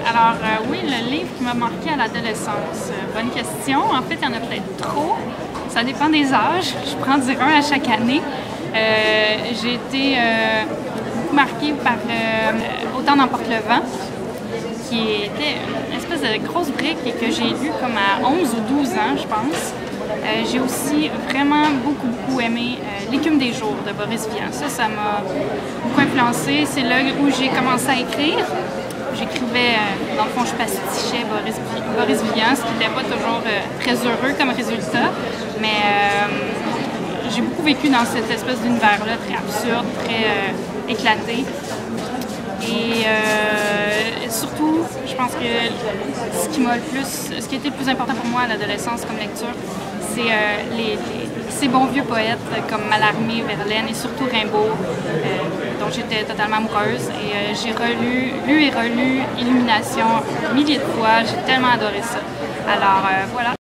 Oui, le livre qui m'a marqué à l'adolescence. Bonne question. En fait, il y en a peut-être trop. Ça dépend des âges. Je prends du 1 à chaque année. J'ai été beaucoup marquée par Autant n'emporte le vent, qui était une espèce de grosse brique et que j'ai lu comme à 11 ou 12 ans, je pense. J'ai aussi vraiment beaucoup aimé L'écume des jours de Boris Vian. Ça m'a beaucoup influencé. C'est là où j'ai commencé à écrire. J'écrivais, dans le fond, je pastichais Boris Vian, ce qui n'était pas toujours très heureux comme résultat. Mais j'ai beaucoup vécu dans cette espèce d'univers-là, très absurde, très éclaté. Et surtout, je pense que ce qui était le plus important pour moi à l'adolescence comme lecture, c'est ces bons vieux poètes comme Mallarmé, Verlaine et surtout Rimbaud, dont j'étais totalement amoureuse. Et j'ai lu et relu Illumination milliers de fois. J'ai tellement adoré ça. Alors voilà.